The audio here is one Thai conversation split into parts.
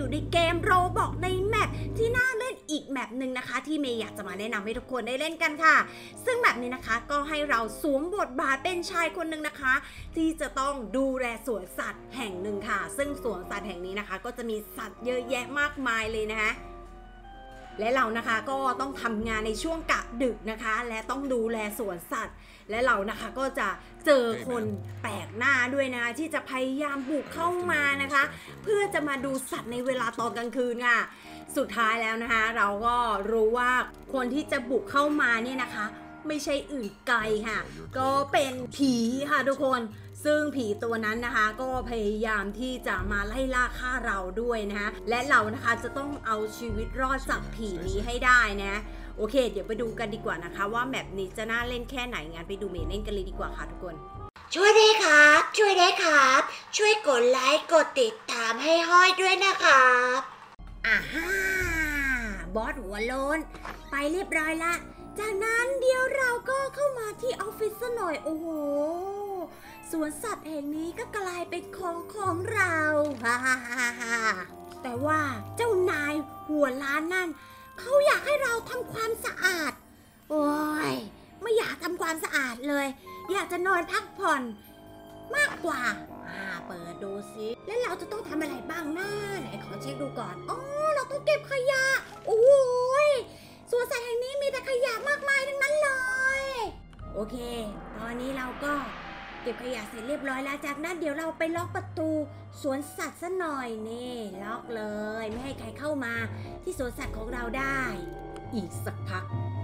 อยู่ในเกมโรบอกในแมปที่น่าเล่นอีกแมปหนึ่งนะคะที่เมย์อยากจะมาแนะนำให้ทุกคนได้เล่นกันค่ะซึ่งแบบนี้นะคะก็ให้เราสวมบทบาทเป็นชายคนหนึ่งนะคะที่จะต้องดูแลสวนสัตว์แห่งหนึ่งค่ะซึ่งสวนสัตว์แห่งนี้นะคะก็จะมีสัตว์เยอะแยะมากมายเลยนะคะและเรานะคะก็ต้องทำงานในช่วงกะดึกนะคะและต้องดูแลสวนสัตว์และเรานะคะก็จะเจอคนแปลกหน้าด้วยนะที่จะพยายามบุกเข้ามานะคะเพื่อจะมาดูสัตว์ในเวลาตอนกลางคืนค่ะสุดท้ายแล้วนะคะเราก็รู้ว่าคนที่จะบุกเข้ามาเนี่ยนะคะไม่ใช่อื่นไกลค่ะก็เป็นผีค่ะทุกคนซึ่งผีตัวนั้นนะคะก็พยายามที่จะมาไล่ล่าฆ่าเราด้วยนะคะและเรานะคะจะต้องเอาชีวิตรอดจากผีนี้ให้ได้นะโอเคเดี๋ยวไปดูกันดีกว่านะคะว่าแมปนี้จะน่าเล่นแค่ไหนงั้นไปดูเมย์เล่นกันเลยดีกว่าค่ะทุกคนช่วยได้ครับช่วยได้ครับช่วยกดไลค์กดติดตามให้ห้อยด้วยนะครับอ่าฮ่าบอสหัวโลนไปเรียบร้อยละจากนั้นเดี๋ยวเราก็เข้ามาที่ออฟฟิศซะหน่อยโอ้โหสวนสัตว์แห่งนี้ก็กลายเป็นของเราฮ่าฮ่าฮ่าฮ่าแต่ว่าเจ้านายหัวล้านนั่นเขาอยากให้เราทำความสะอาดโอ้ยไม่อยากทำความสะอาดเลยอยากจะนอนพักผ่อนมากกว่าเปิดดูสิแล้วเราจะต้องทำอะไรบ้างนะไหนขอเช็คดูก่อนอ๋อเราต้องเก็บขยะโอ้ยสวนสัตว์แห่งนี้มีแต่ขยะมากมายทั้งนั้นเลยโอเคตอนนี้เราก็เก็บขยะเสร็จเรียบร้อยแล้วจากนั้นเดี๋ยวเราไปล็อกประตูสวนสัตว์ซะหน่อยนี่ล็อกเลยไม่ให้ใครเข้ามาที่สวนสัตว์ของเราได้อีกสักพัก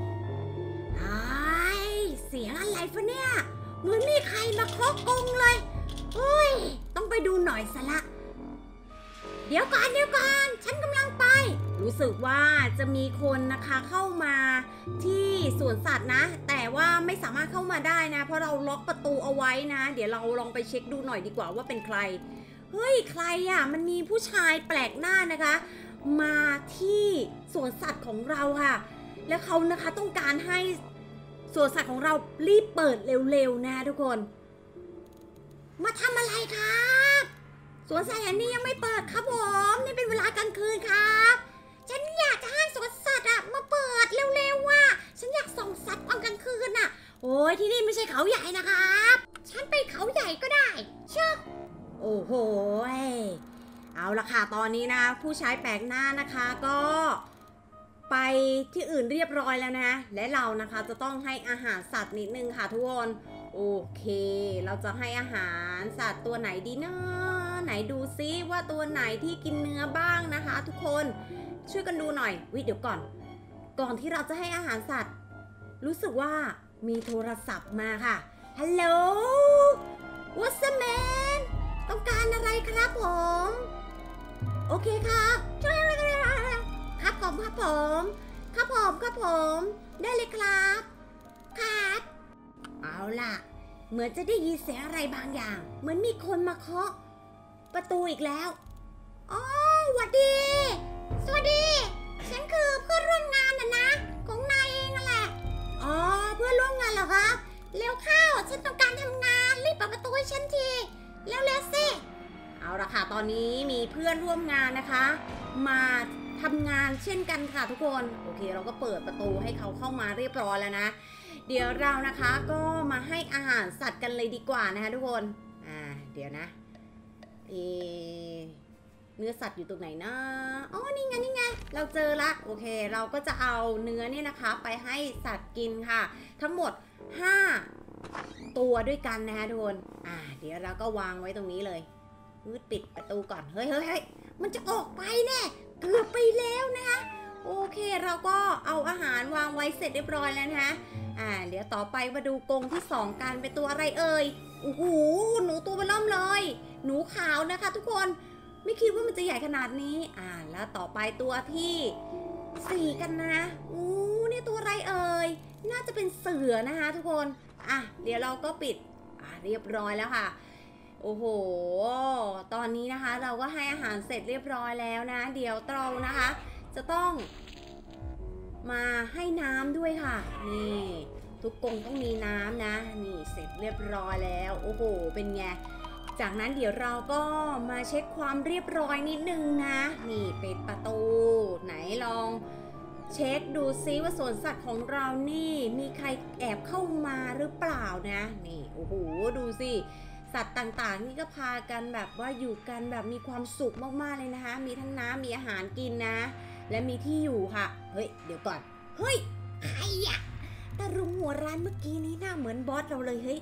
เสียงอะไรฟะเนี่ยเหมือนมีใครมาเคาะกรงเลยเฮ้ยต้องไปดูหน่อยซะละเดี๋ยวก่อนฉันกำลังไปรู้สึกว่าจะมีคนนะคะเข้ามาที่สวนสัตว์นะแต่ว่าไม่สามารถเข้ามาได้นะเพราะเราล็อกประตูเอาไว้นะเดี๋ยวเราลองไปเช็คดูหน่อยดีกว่าว่าเป็นใครเฮ้ยใครอ่ะมันมีผู้ชายแปลกหน้านะคะมาที่สวนสัตว์ของเราค่ะแล้วเขานะคะต้องการให้สวนสัตว์ของเรารีบเปิดเร็วๆนะทุกคนมาทำอะไรครับสวนสัตว์แห่งนี้ยังไม่เปิดครับผมนี่เป็นเวลากลางคืนครับฉันอยากจะให้สวนสัตว์อะมาเปิดเร็วๆว่ะฉันอยากส่องสัตว์ตอนกลางคืนอะโอ้ยที่นี่ไม่ใช่เขาใหญ่นะครับฉันไปเขาใหญ่ก็ได้เชื่อโอ้โหเอาละค่ะตอนนี้นะผู้ชายแปลกหน้านะคะก็ไปที่อื่นเรียบร้อยแล้วนะและเรานะคะจะต้องให้อาหารสัตว์นิดนึงค่ะทุกคนโอเคเราจะให้อาหารสัตว์ตัวไหนดีนะไหนดูซิว่าตัวไหนที่กินเนื้อบ้างนะคะทุกคนช่วยกันดูหน่อยเดี๋ยวก่อนที่เราจะให้อาหารสัตว์รู้สึกว่ามีโทรศัพท์มาค่ะฮัลโหล What's up man ต้องการอะไรครับผมโอเคครับครับผมได้เลยครับครับเอาล่ะเหมือนจะได้ยินเสียงอะไรบางอย่างเหมือนมีคนมาเคาะประตูอีกแล้วอ๋อสวัสดีฉันคือเพื่อนร่วมงานนะของนายเองนั่นแหละอ๋อเพื่อนร่วมงานเหรอคะเร็วเข้าฉันต้องการทำงานรีบเปิดประตูให้ฉันทีเร็วสิเอาละค่ะตอนนี้มีเพื่อนร่วมงานนะคะมาทำงานเช่นกันค่ะทุกคนโอเคเราก็เปิดประตูให้เขาเข้ามาเรียบร้อยแล้วนะเดี๋ยวเรานะคะก็มาให้อาหารสัตว์กันเลยดีกว่านะคะทุกคนเดี๋ยวนะเนื้อสัตว์อยู่ตรงไหนนะอ๋อนี่ไงเราเจอละโอเคเราก็จะเอาเนื้อเนี่ยนะคะไปให้สัตว์กินค่ะทั้งหมด5ตัวด้วยกันนะคะทุกคนเดี๋ยวเราก็วางไว้ตรงนี้เลยปิดประตูก่อนเฮ้ยมันจะออกไปแน่เกือบไปแล้วนะคะโอเคเราก็เอาอาหารวางไว้เสร็จเรียบร้อยแล้วนะคะเดี๋ยวต่อไปมาดูกรงที่2กันเป็นตัวอะไรเอ่ยโอ้โหหนูตัวเบล่มเลยหนูขาวนะคะทุกคนไม่คิดว่ามันจะใหญ่ขนาดนี้แล้วต่อไปตัวที่4กันนะนี่ตัวอะไรเอ่ยน่าจะเป็นเสือนะคะทุกคนเดี๋ยวเราก็ปิดเรียบร้อยแล้วค่ะโอ้โหตอนนี้นะคะเราก็ให้อาหารเสร็จเรียบร้อยแล้วนะเดี๋ยวเรานะคะจะต้องมาให้น้ำด้วยค่ะนี่ทุกกรงต้องมีน้ำนะนี่เสร็จเรียบร้อยแล้วโอ้โหเป็นไงจากนั้นเดี๋ยวเราก็มาเช็คความเรียบร้อยนิดนึงนะนี่ปิดประตูไหนลองเช็คดูซิว่าสวนสัตว์ของเรานี่มีใครแอบเข้ามาหรือเปล่านะนี่โอ้โหดูสิสัตว์ต่างๆนี่ก็พากันแบบว่าอยู่กันแบบมีความสุขมากๆเลยนะคะมีทั้งน้ำมีอาหารกินนะและมีที่อยู่ค่ะเฮ้ยเดี๋ยวก่อนเฮ้ยใครอะตาลุงหัวร้านเมื่อกี้นี้หน้าเหมือนบอสเราเลยเฮ้ย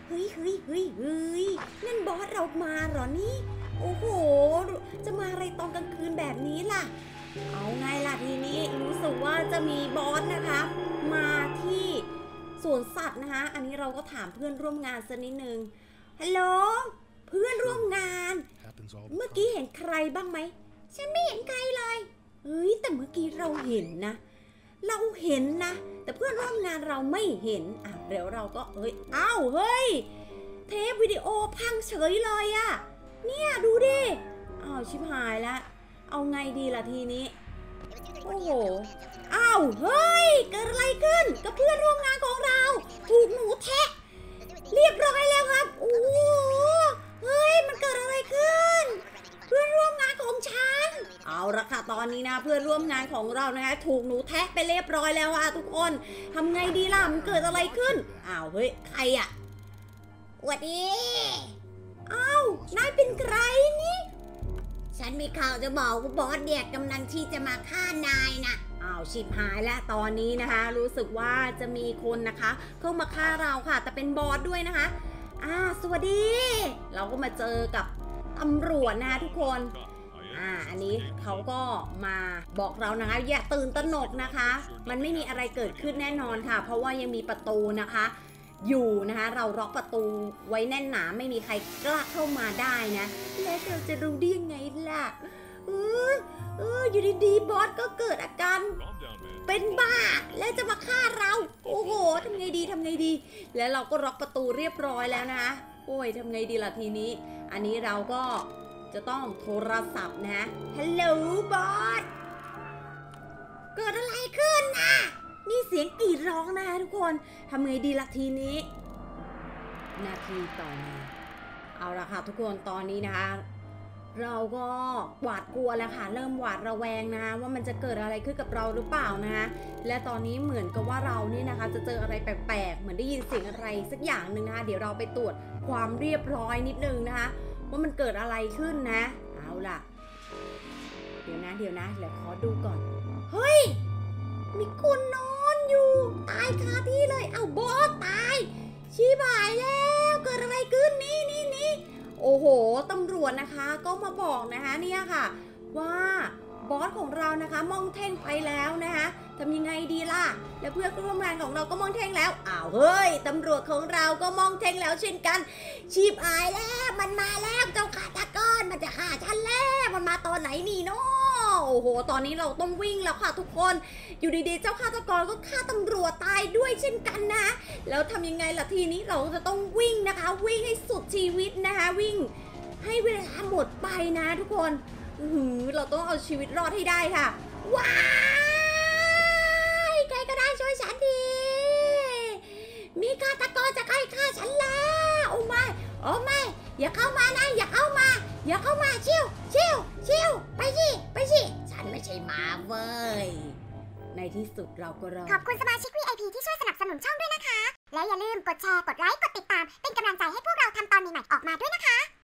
นั่นบอสเรามาเหรอนี่โอ้โหจะมาอะไรตอนกลางคืนแบบนี้ล่ะเอาไงล่ะทีนี้รู้สึกว่าจะมีบอสนะคะมาที่สวนสัตว์นะคะอันนี้เราก็ถามเพื่อนร่วมงานสักนิดนึงฮัลโหลเพื่อนร่วมงานเมื่อกี้เห็นใครบ้างไหมฉันไม่เห็นใครเลยเฮ้ยแต่เมื่อกี้เราเห็นนะแต่เพื่อนร่วมงานเราไม่เห็นอ่ะเดี๋ยวเราก็อ้าวเฮ้ยเทปวิดีโอพังเฉยเลยอะเนี่ยดูดิอ้าวชิบหายแล้วเอาไงดีล่ะทีนี้โอ้โหอ้าวเฮ้ยเกิดอะไรขึ้นกับเพื่อนร่วมงานของเราถูกหนูแทะเรียบร้อยแล้วครับโอ้โหเฮ้ยมันเกิดอะไรขึ้นเพื่อนร่วมงานของฉันเอาละค่ะตอนนี้นะเพื่อนร่วมงานของเรานะคะถูกหนูแทะไปเรียบร้อยแล้วค่ะทุกคนทำไงดีล่ะมันเกิดอะไรขึ้นอ้าวเฮ้ยใครอะสวัสดีอ้าวนายเป็นใครนี่ฉันมีข่าวจะบอกว่าบอสเนี่ยกำลังที่จะมาฆ่านายนะอ้าวชิบหายแล้วตอนนี้นะคะรู้สึกว่าจะมีคนนะคะเข้ามาฆ่าเราค่ะแต่เป็นบอสด้วยนะคะสวัสดีเราก็มาเจอกับตำรวจนะคะทุกคนอันนี้เขาก็มาบอกเรานะคะอย่าตื่นตระหนกนะคะมันไม่มีอะไรเกิดขึ้นแน่นอนค่ะเพราะว่ายังมีประตูนะคะอยู่นะคะเราล็อกประตูไว้แน่นหนาไม่มีใครกล้าเข้ามาได้นะแล้วเราจะรู้ได้ยังไงล่ะอยู่ดีๆบอสก็เกิดอาการเป็นบ้าแล้วจะมาฆ่าเราโอ้โหทำไงดีแล้วเราก็ล็อกประตูเรียบร้อยแล้วนะโอ้ยทำไงดีล่ะทีนี้อันนี้เราก็จะต้องโทรศัพท์นะฮัลโหลบอสเกิดอะไรขึ้นนะนี่เสียงกรีดร้องนะคะทุกคนทำไงดีล่ะทีนี้นาทีต่อมาเอาละค่ะทุกคนตอนนี้นะคะเราก็หวาดกลัวแล้วค่ะเริ่มหวาดระแวงนะคะว่ามันจะเกิดอะไรขึ้นกับเราหรือเปล่านะคะและตอนนี้เหมือนกับว่าเรานี่นะคะจะเจออะไรแปลกๆเหมือนได้ยินเสียงอะไรสักอย่างหนึ่งนะคะเดี๋ยวเราไปตรวจความเรียบร้อยนิดนึงนะคะว่ามันเกิดอะไรขึ้นนะเอาล่ะเดี๋ยวนะเดี๋ยวขอดูก่อนเฮ้ยมีคนนอนอยู่ตายคาที่เลยเอาบอสตายชิบหายแล้วเกิดอะไรขึ้นนี่โอ้โหตำรวจนะคะก็มาบอกนะคะเนี่ยค่ะว่าบอสของเรานะคะมองเท่งไปแล้วนะคะทำยังไงดีล่ะและเพื่อนร่วมงานของเราก็มองเท่งแล้วอ้าวเฮ้ยตำรวจของเราก็มองเท่งแล้วเช่นกันชิบหายแล้วมันมาแล้วเจ้าฆาตกรมันจะฆ่าฉันแล้วมันมาตอนไหนนี่เนาะโอ้โหตอนนี้เราต้องวิ่งแล้วค่ะทุกคนอยู่ดีๆเจ้าฆาตกรก็ฆ่าตำรวจตายด้วยเช่นกันนะแล้วทำยังไงล่ะทีนี้เราจะต้องวิ่งนะคะวิ่งให้สุดชีวิตนะคะวิ่งให้เวลาหมดไปนะทุกคนเราต้องเอาชีวิตรอดให้ได้ค่ะว้ายใครก็ได้ช่วยฉันดีมีฆาตกรจะใกล้ฆ่าฉันแล้วโอ้ไม่อย่าเข้ามานะอย่าเข้ามาชิวไปสิฉันไม่ใช่หมาเว้ยในที่สุดเราก็รอดขอบคุณสมาชิก VIP ที่ช่วยสนับสนุนช่องด้วยนะคะและอย่าลืมกดแชร์กดไลค์กดติดตามเป็นกำลังใจให้พวกเราทำตอนใหม่ๆออกมาด้วยนะคะ